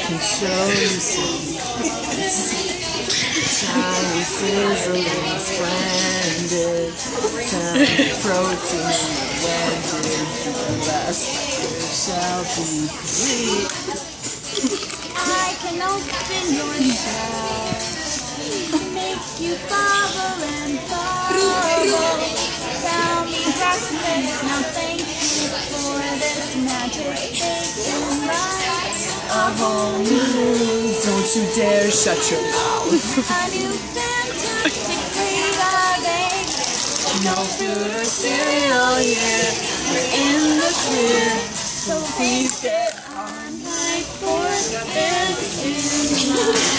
can show you some shiny, sizzling, splendid, tiny protein, blended, the last shall be complete. I can open your shell, make you bubble and bubble. Tell me breakfast, now thank you for this magic bacon rice. A whole new, don't you dare shut your mouth. A new fantastic breed of eggs. No food or cereal here, we're in the clear, so please get On my fork, this is my